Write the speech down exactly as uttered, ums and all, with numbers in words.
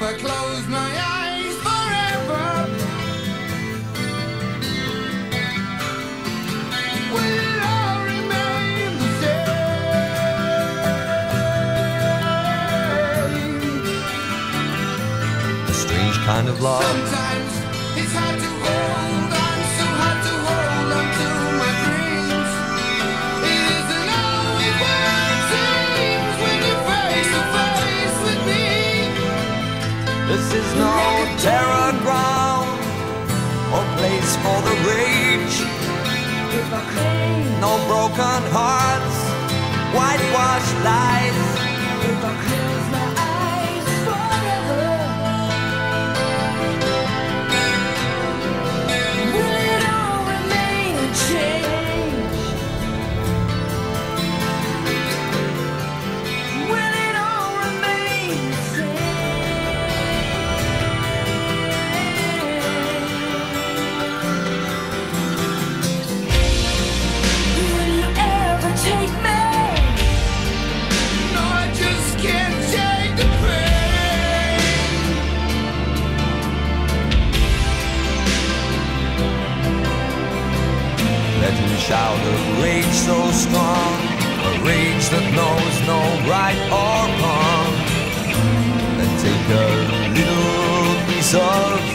I close my eyes forever, will it all remain the same? A strange kind of love. Sometimes it's hard to hold on, so hard to hold on to my dreams. It isn't always what it seems when you're face to face with me. This is no terror ground or place for the rage. No broken hearts, whitewashed lies. If I close my eyes forever, will it all remain unchanged? Will it all remain the same? Will you ever take me? No, I just can't take the pain. Let him shout a rage so strong, a rage that knows no right or wrong. And take a little piece of